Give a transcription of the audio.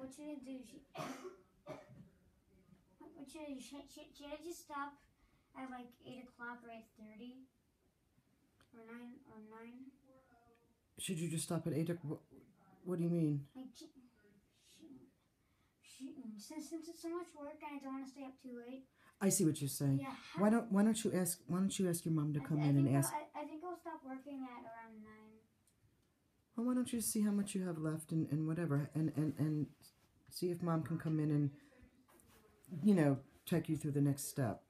what should I do? What should I do? Should I just stop at like 8 o'clock or 8:30? Or 9? Should you just stop at 8 o'clock? What do you mean? Like, since it's so much work and I don't want to stay up too late. I see what you're saying. Yeah. Why don't you ask your mom to come in and ask? I think I'll stop working at around 9. Well, why don't you see how much you have left and whatever, and see if mom can come in and, take you through the next step.